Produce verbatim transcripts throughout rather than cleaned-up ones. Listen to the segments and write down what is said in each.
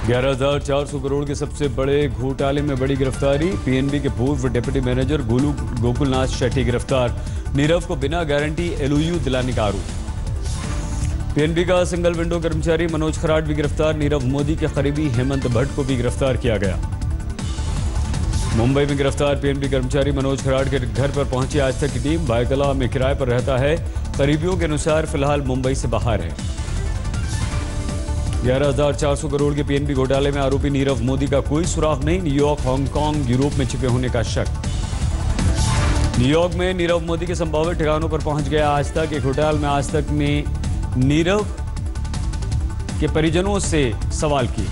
ग्यारह हजार चार सौ करोड़ के सबसे बड़े घोटाले में बड़ी गिरफ्तारी। पीएनबी के पूर्व डिप्टी मैनेजर गोलू गोकुलनाथ शेट्टी गिरफ्तार। नीरव को बिना गारंटी एलओयू दिलाने का आरोप। पीएनबी का सिंगल विंडो कर्मचारी मनोज खराट भी गिरफ्तार। नीरव मोदी के करीबी हेमंत भट्ट को भी गिरफ्तार किया गया। मुंबई में गिरफ्तार पीएनबी कर्मचारी मनोज खराट के घर पर पहुंची आज तक की टीम। बायकला में किराए पर रहता है। करीबियों के अनुसार फिलहाल मुंबई से बाहर है। ग्यारह हजार चार सौ करोड़ के पीएनबी घोटाले में आरोपी नीरव मोदी का कोई सुराग नहीं। न्यूयॉर्क, हांगकांग, यूरोप में छिपे होने का शक। न्यूयॉर्क में नीरव मोदी के संभावित ठिकानों पर पहुंच गया आज तक। एक होटल में आज तक ने नीरव के परिजनों से सवाल किए।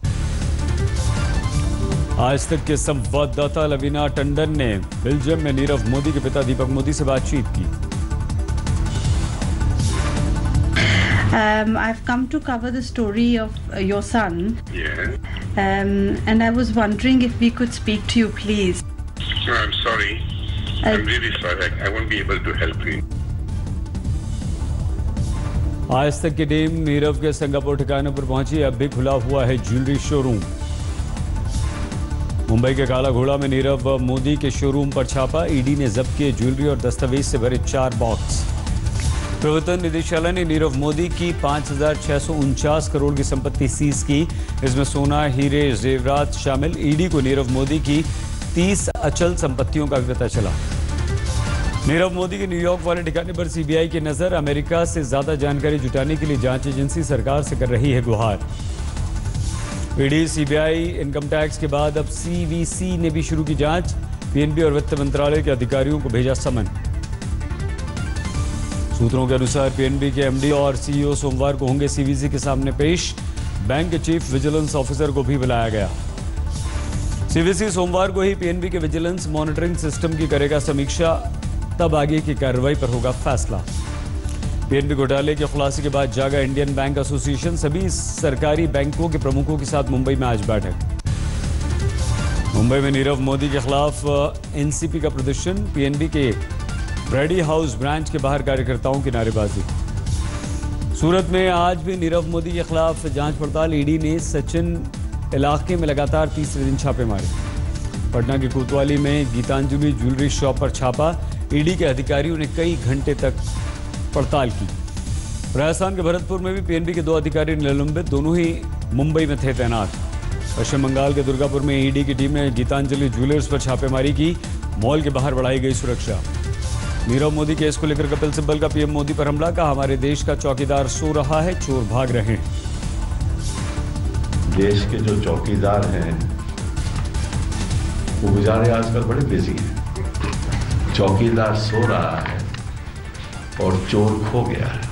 आज तक के संवाददाता लवीना टंडन ने बेल्जियम में नीरव मोदी के पिता दीपक मोदी से बातचीत की। Um, I've come to cover the story of uh, your son. Yeah. Um, and I was wondering if we could speak to you, please. No, I'm sorry. I... I'm really sorry. I, I won't be able to help you. आज तक की team Nirav के Singapore ठिकाने पर पहुंची। अब भी खुला हुआ है ज्वेलरी शोरूम। मुंबई के काला घोड़ा में नीरव मोदी के शोरूम पर छापा। ईडी ने जब्त किए ज्वेलरी और दस्तावेज से भरे चार बॉक्स। प्रवर्तन निदेशालय ने नीरव मोदी की पाँच हजार छह सौ उनचास करोड़ की संपत्ति सीज की। इसमें सोना, हीरे, जेवरात शामिल। ईडी को नीरव मोदी की तीस अचल संपत्तियों का पता चला। नीरव मोदी के न्यूयॉर्क वाले ठिकाने पर सीबीआई की नजर। अमेरिका से ज्यादा जानकारी जुटाने के लिए जांच एजेंसी सरकार से कर रही है गुहार। ईडी, सीबीआई, इनकम टैक्स के बाद अब सीवीसी ने भी शुरू की जांच। पीएनबी और वित्त मंत्रालय के अधिकारियों को भेजा समन। सूत्रों के अनुसार पीएनबी के एमडी और सीईओ सोमवार को होंगे सीवीसी के सामने पेश। बैंक के चीफ विजिलेंस ऑफिसर को भी बुलाया गया। सीवीसी सोमवार को ही पीएनबी के विजिलेंस मॉनिटरिंग सिस्टम की करेगा समीक्षा। तब आगे की कार्रवाई पर होगा फैसला। पीएनबी घोटाले के खुलासे के बाद जागा इंडियन बैंक एसोसिएशन। सभी सरकारी बैंकों के प्रमुखों के साथ मुंबई में आज बैठक। मुंबई में नीरव मोदी के खिलाफ एनसीपी का प्रदर्शन। पीएनबी के ब्रैडी हाउस ब्रांच के बाहर कार्यकर्ताओं की नारेबाजी। सूरत में आज भी नीरव मोदी के खिलाफ जांच पड़ताल। ईडी ने सचिन इलाके में लगातार तीसरे दिन छापे मारे। पटना के कोतवाली में गीतांजलि ज्वेलरी शॉप पर छापा। ईडी के अधिकारियों ने कई घंटे तक पड़ताल की। राजस्थान के भरतपुर में भी पीएनबी के दो अधिकारी निलंबित। दोनों ही मुंबई में थे तैनात। पश्चिम बंगाल के दुर्गापुर में ईडी की टीम ने गीतांजलि ज्वेलर्स पर छापेमारी की। मॉल के बाहर बढ़ाई गई सुरक्षा। नीरव मोदी केस को लेकर कपिल सिब्बल का पीएम मोदी पर हमला। कहा, हमारे देश का चौकीदार सो रहा है, चोर भाग रहे हैं। देश के जो चौकीदार हैं वो बेचारे आजकल बड़े बिजी हैं। चौकीदार सो रहा है और चोर खो गया है।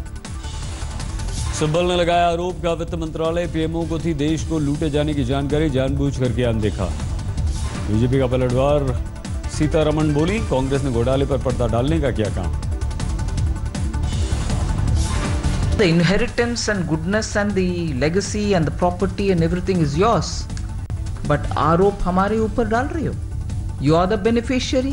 सिब्बल ने लगाया आरोप का वित्त मंत्रालय पीएमओ को थी देश को लूटे जाने की जानकारी, जानबूझकर किया अनदेखा। बीजेपी का पलटवार। सीतारमण बोली, कांग्रेस ने घोटाले पर पर्दा डालने का किया काम। The inheritance and goodness and the legacy and the property and everything is yours, but आरोप हमारे ऊपर डाल रहे हो। You are the beneficiary.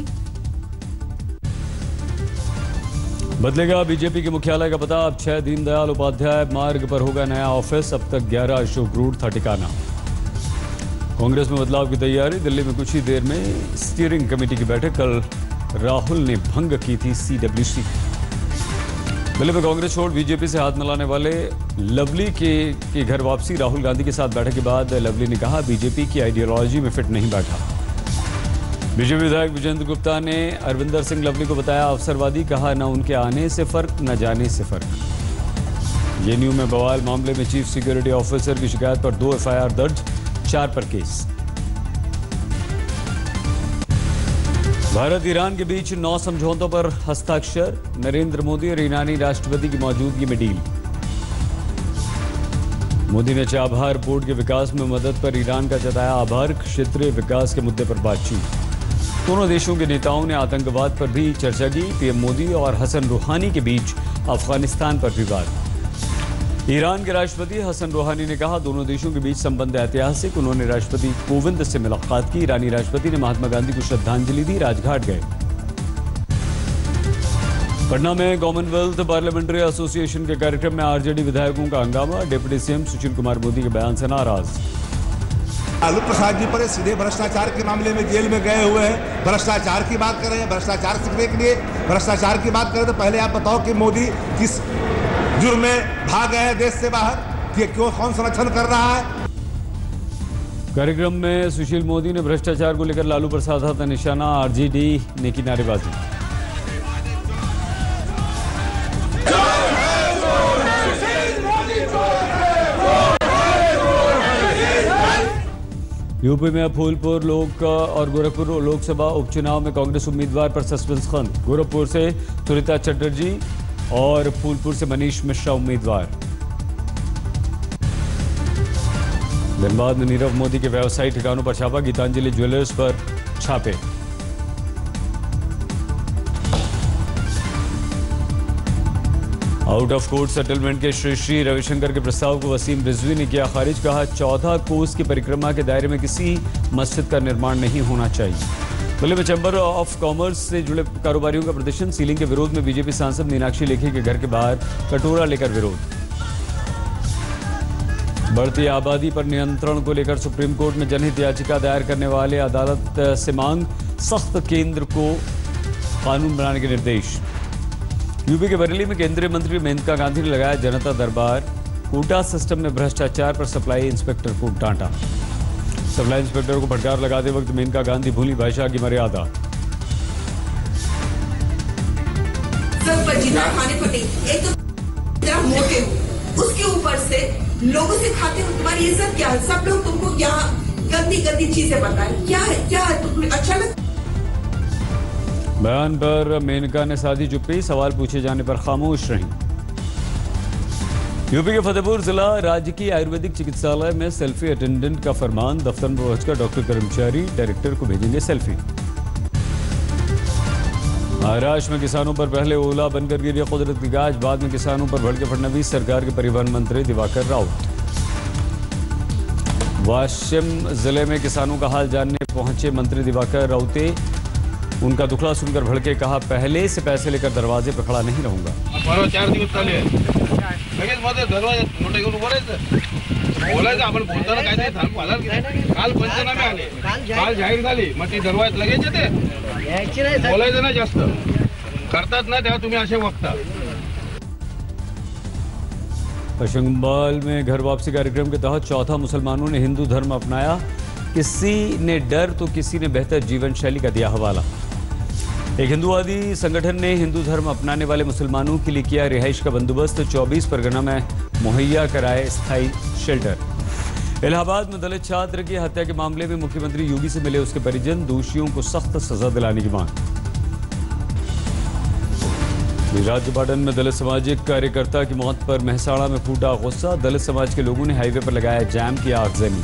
बदलेगा बीजेपी के मुख्यालय का पता। अब छह दीनदयाल उपाध्याय मार्ग पर होगा नया ऑफिस। अब तक ग्यारह अशोक रोड था ठिकाना। कांग्रेस में बदलाव की तैयारी। दिल्ली में कुछ ही देर में स्टीयरिंग कमेटी की बैठक। कल राहुल ने भंग की थी सीडब्ल्यूसी। दिल्ली में कांग्रेस छोड़ बीजेपी से हाथ मिलाने वाले लवली के, के घर वापसी। राहुल गांधी के साथ बैठक के बाद लवली ने कहा, बीजेपी की आइडियोलॉजी में फिट नहीं बैठा। बीजेपी विधायक विजेंद्र गुप्ता ने अरविंदर सिंह लवली को बताया अवसरवादी। कहा, न उनके आने से फर्क, न जाने से फर्क। जेएनयू में बवाल मामले में चीफ सिक्योरिटी ऑफिसर की शिकायत पर दो एफआईआर दर्ज, चार पर केस। भारत ईरान के बीच नौ समझौतों पर हस्ताक्षर। नरेंद्र मोदी और ईरानी राष्ट्रपति की मौजूदगी में डील। मोदी ने चाबहार पोर्ट के विकास में मदद पर ईरान का जताया आभार। क्षेत्रीय विकास के मुद्दे पर बातचीत। दोनों देशों के नेताओं ने आतंकवाद पर भी चर्चा की। पीएम मोदी और हसन रूहानी के बीच अफगानिस्तान पर भी बात। ईरान के राष्ट्रपति हसन रूहानी ने कहा, दोनों देशों के बीच संबंध ऐतिहासिक। उन्होंने राष्ट्रपति कोविंद से मुलाकात की। ईरानी राष्ट्रपति ने महात्मा गांधी को श्रद्धांजलि दी। राजघाट गए। पटना में कॉमनवेल्थ पार्लियामेंट्री एसोसिएशन के कार्यक्रम में आरजेडी विधायकों का हंगामा। डिप्टी सीएम सुशील कुमार मोदी के बयान से नाराज। लालू प्रसाद जी पर सीधे भ्रष्टाचार के मामले में जेल में गए हुए हैं। भ्रष्टाचार की बात कर रहे हैं, भ्रष्टाचार सीखने के लिए भ्रष्टाचार की बात करें तो पहले आप बताओ कि मोदी किस जुर्म में भाग गए हैं देश से बाहर, कि क्यों कौन संरक्षण कर रहा है। कार्यक्रम में सुशील मोदी ने भ्रष्टाचार को लेकर लालू प्रसाद हाथ निशाना। आरजेडी ने की नारेबाजी। यूपी में फूलपुर लोक और गोरखपुर लोकसभा उपचुनाव में कांग्रेस उम्मीदवार पर सस्पेंस खत्म। गोरखपुर से सुनीता चटर्जी और फूलपुर से मनीष मिश्रा उम्मीदवार। धनबाद में नीरव मोदी के व्यवसायिक ठिकानों पर छापा। गीतांजलि ज्वेलर्स पर छापे। आउट ऑफ कोर्ट सेटलमेंट के श्री श्री रविशंकर के प्रस्ताव को वसीम रिजवी ने किया खारिज। कहा चौदह कोस की परिक्रमा के दायरे में किसी मस्जिद का निर्माण नहीं होना चाहिए। दिल्ली में चैंबर ऑफ कॉमर्स से जुड़े कारोबारियों का प्रदर्शन। सीलिंग के विरोध में बीजेपी सांसद मीनाक्षी लेखी के घर के बाहर कटोरा लेकर विरोध। बढ़ती आबादी पर नियंत्रण को लेकर सुप्रीम कोर्ट में जनहित याचिका दायर करने वाले अदालत से मांग। सख्त केंद्र को कानून बनाने के निर्देश। यूपी के बरेली में केंद्रीय मंत्री मेनका गांधी ने लगाया जनता दरबार। कोटा सिस्टम में भ्रष्टाचार पर सप्लाई इंस्पेक्टर को डांटा। सप्लाई इंस्पेक्टर को फटकार लगाते वक्त मेनका गांधी भूली भाषा की मर्यादा। सब पर जितना खाने पड़े, एक तो मोटे हो, उसके ऊपर से लोगों से खाते हो, तुम्हारी इज्जत क्या है? सब लोग तुमको क्या गंदी गंदी चीजें बताएं, क्या है क्या है तुम्हें अच्छा लगता? बयान पर मेनका ने साधी चुप्पी। सवाल पूछे जाने पर खामोश रहीं। यूपी के फतेहपुर जिला राजकीय आयुर्वेदिक चिकित्सालय में सेल्फी अटेंडेंट का फरमान। दफ्तर में पहुंचकर डॉक्टर कर्मचारी डायरेक्टर को भेजेंगे सेल्फी। महाराष्ट्र में किसानों पर पहले ओला बनकर गिरी कुदरत की गाज। बाद में किसानों पर भड़के फडणवीस सरकार के परिवहन मंत्री दिवाकर राउत। वाशिम जिले में किसानों का हाल जानने पहुंचे मंत्री दिवाकर राउते। उनका दुखड़ा सुनकर भड़के। कहा पहले से पैसे लेकर दरवाजे पर खड़ा नहीं रहूंगा। चार दिवस चालू लगेच मध्ये दरवाजा मोठे घेऊन बोलायचं बोलायचं आपण बोलताना काय नाही थांब आला काल पंचनामे आले काल जाहीर झाली मग ती दरवाजात लगेच येते बोलायचं ना जास्त करतात ना तेव्हा तुम्ही असे बघता। पश्चिम बंगाल में घर वापसी कार्यक्रम के तहत चौथा मुसलमानों ने हिंदू धर्म अपनाया। किसी ने डर तो किसी ने बेहतर जीवन शैली का दिया हवाला। एक हिंदुवादी संगठन ने हिंदू धर्म अपनाने वाले मुसलमानों के लिए किया रिहाइश का बंदोबस्त। चौबीस परगना में मुहैया कराए स्थायी शेल्टर। इलाहाबाद में दलित छात्र की हत्या के मामले में मुख्यमंत्री योगी से मिले उसके परिजन। दोषियों को सख्त सजा दिलाने की मांग। राज्यपाटन में दलित सामाजिक कार्यकर्ता की मौत पर मेहसाणा में फूटा गुस्सा। दलित समाज के लोगों ने हाईवे पर लगाया जाम, किया आगजनी।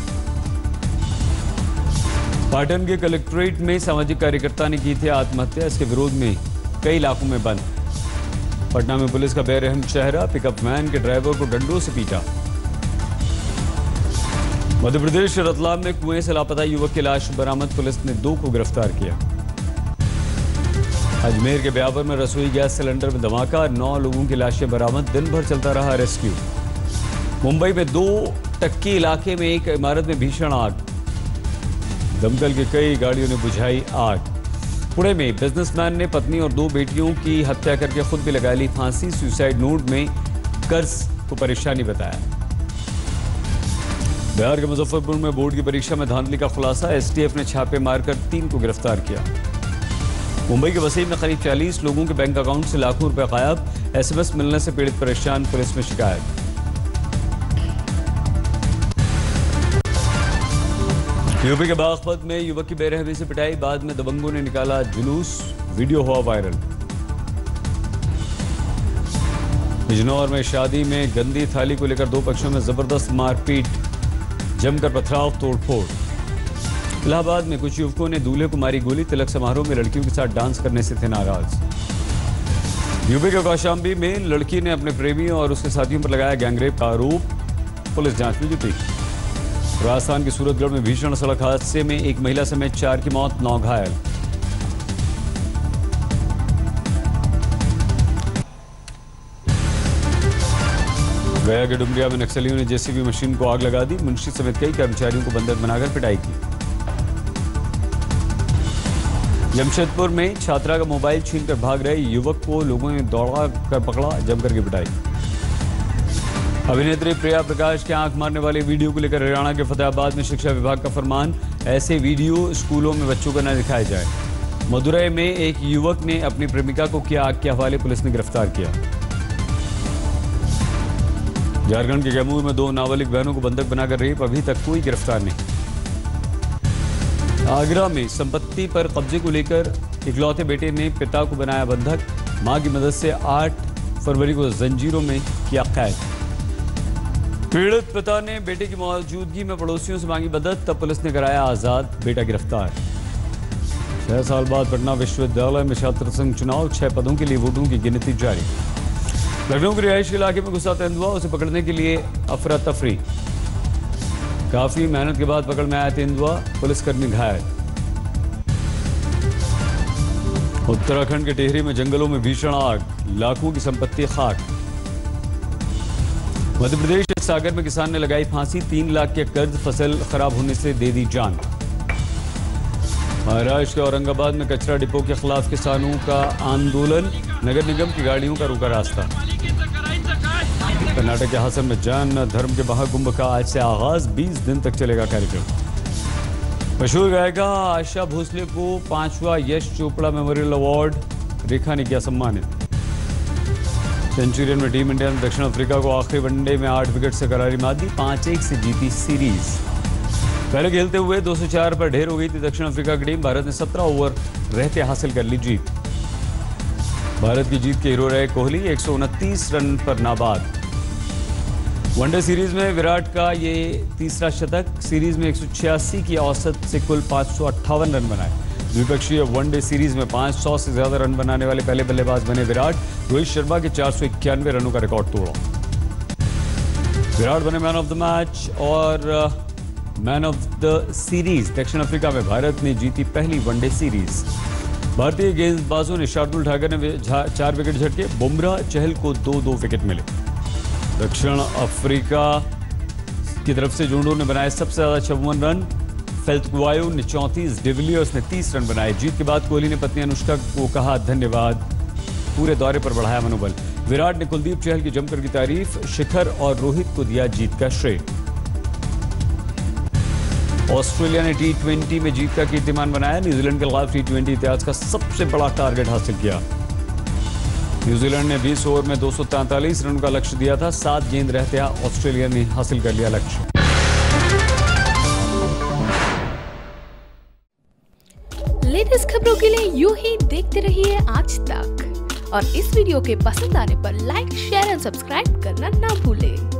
पाटन के कलेक्ट्रेट में सामाजिक कार्यकर्ता ने की थी आत्महत्या। इसके विरोध में कई इलाकों में बंद। पटना में पुलिस का बेरहम चेहरा। पिकअप वैन के ड्राइवर को डंडों से पीटा। मध्य प्रदेश रतलाम में कुएं से लापता युवक की लाश बरामद। पुलिस ने दो को गिरफ्तार किया। अजमेर के ब्यावर में रसोई गैस सिलेंडर में धमाका। नौ लोगों की लाशें बरामद। दिन भर चलता रहा रेस्क्यू। मुंबई में दो टक्की इलाके में एक इमारत में भीषण आग। दमकल की कई गाड़ियों ने बुझाई आग। पुणे में बिजनेसमैन ने पत्नी और दो बेटियों की हत्या करके खुद भी लगा ली फांसी। सुसाइड नोट में कर्ज को परेशानी बताया। बिहार के मुजफ्फरपुर में बोर्ड की परीक्षा में धांधली का खुलासा। एसटीएफ ने छापे मारकर तीन को गिरफ्तार किया। मुंबई के वसीम में करीब चालीस लोगों के बैंक अकाउंट से लाखों रुपए गायब। एसएमएस मिलने से पीड़ित परेशान। पुलिस में शिकायत। यूपी के बागपत में युवक की बेरहमी से पिटाई। बाद में दबंगों ने निकाला जुलूस। वीडियो हुआ वायरल। बिजनौर में शादी में गंदी थाली को लेकर दो पक्षों में जबरदस्त मारपीट। जमकर पथराव तोड़फोड़। इलाहाबाद में कुछ युवकों ने दूल्हे को मारी गोली। तिलक समारोह में लड़कियों के साथ डांस करने से थे नाराज। यूपी के कौशाम्बी में लड़की ने अपने प्रेमी और उसके साथियों पर लगाया गैंगरेप का आरोप। पुलिस जांच में जुटी। राजस्थान के सूरतगढ़ में भीषण सड़क हादसे में एक महिला समेत चार की मौत, नौ घायल। गया के डुमरिया में नक्सलियों ने जेसीबी मशीन को आग लगा दी। मुंशी समेत कई कर्मचारियों को बंधक बनाकर पिटाई की। जमशेदपुर में छात्रा का मोबाइल छीनकर भाग रहे युवक को लोगों ने दौड़ा कर पकड़ा, जमकर की पिटाई। अभिनेत्री प्रिया प्रकाश के आंख मारने वाले वीडियो को लेकर हरियाणा के फतेहाबाद में शिक्षा विभाग का फरमान, ऐसे वीडियो स्कूलों में बच्चों को न दिखाए जाए। मदुरई में एक युवक ने अपनी प्रेमिका को किया आग के हवाले, पुलिस ने गिरफ्तार किया। झारखंड के कैमूर में दो नाबालिग बहनों को बंधक बनाकर रेप, अभी तक कोई गिरफ्तार नहीं। आगरा में संपत्ति पर कब्जे को लेकर इकलौते बेटे ने पिता को बनाया बंधक, मां की मदद से आठ फरवरी को जंजीरों में किया कैद। पीड़ित पिता ने बेटे की मौजूदगी में पड़ोसियों से मांगी मदद, तब पुलिस ने कराया आजाद, बेटा गिरफ्तार। छह साल बाद पटना विश्वविद्यालय में छात्र संघ चुनाव, छह पदों के लिए वोटों की गिनती जारी। लखनऊ के रिहायशी इलाके में घुसा तेंदुआ, उसे पकड़ने के लिए अफरा तफरी। काफी मेहनत के बाद पकड़ में आया तेंदुआ, पुलिसकर्मी घायल। उत्तराखंड के टिहरी में जंगलों में भीषण आग, लाखों की संपत्ति खाक। मध्य प्रदेश के सागर में किसान ने लगाई फांसी, तीन लाख के कर्ज फसल खराब होने से दे दी जान। महाराष्ट्र के औरंगाबाद में कचरा डिपो के खिलाफ किसानों का आंदोलन, नगर निगम की गाड़ियों का रुका रास्ता। कर्नाटक के हासन में जैन धर्म के महाकुंभ का आज से आगाज, बीस दिन तक चलेगा कार्यक्रम। मशहूर गायिका आशा भोसले को पांचवा यश चोपड़ा मेमोरियल अवार्ड, रेखा ने किया सम्मानित। सेंचुरियन में टीम इंडिया ने दक्षिण अफ्रीका को आखिरी वनडे में आठ विकेट से करारी मात दी, पांच एक से जीती सीरीज। पहले खेलते हुए दो सौ चार पर ढेर हो गई थी दक्षिण अफ्रीका की टीम, भारत ने सत्रह ओवर रहते हासिल कर ली जीत। भारत की जीत के हीरो रहे कोहली, एक सौ उनतीस रन पर नाबाद। वनडे सीरीज में विराट का ये तीसरा शतक, सीरीज में एक सौ छियासी की औसत से कुल पांच सौ अट्ठावन रन बनाए। द्विपक्षीय वनडे सीरीज में पांच सौ से ज्यादा रन बनाने वाले पहले बल्लेबाज बने विराट, रोहित शर्मा के चार सौ इक्यानवे रनों का रिकॉर्ड तोड़ा। विराट बने मैन ऑफ द मैच और मैन ऑफ द सीरीज। दक्षिण अफ्रीका में भारत ने जीती पहली वनडे सीरीज। भारतीय गेंदबाजों ने शार्दुल ठाकुर ने चार विकेट झटके, बुमराह चहल को दो दो विकेट मिले। दक्षिण अफ्रीका की तरफ से जोंडो ने बनाए सबसे ज्यादा चौवन रन, फेल्तवायो ने चौंतीस, डिविलियर्स ने तीस रन बनाए। जीत के बाद कोहली ने पत्नी अनुष्का को कहा धन्यवाद, पूरे दौरे पर बढ़ाया मनोबल। विराट ने कुलदीप चहल की जमकर की तारीफ, शिखर और रोहित को दिया जीत का श्रेय। ऑस्ट्रेलिया ने टी ट्वेंटी में जीत का कीर्तिमान बनाया, न्यूजीलैंड के खिलाफ टी ट्वेंटी इतिहास का सबसे बड़ा टारगेट हासिल किया। न्यूजीलैंड ने बीस ओवर में दो सौ तैंतालीस रन का लक्ष्य दिया था, सात गेंद रहते ऑस्ट्रेलिया ने हासिल कर लिया लक्ष्य। लेटेस्ट खबरों के लिए यूं ही देखते रहिए आज तक, और इस वीडियो के पसंद आने पर लाइक, शेयर एंड सब्सक्राइब करना ना भूलें।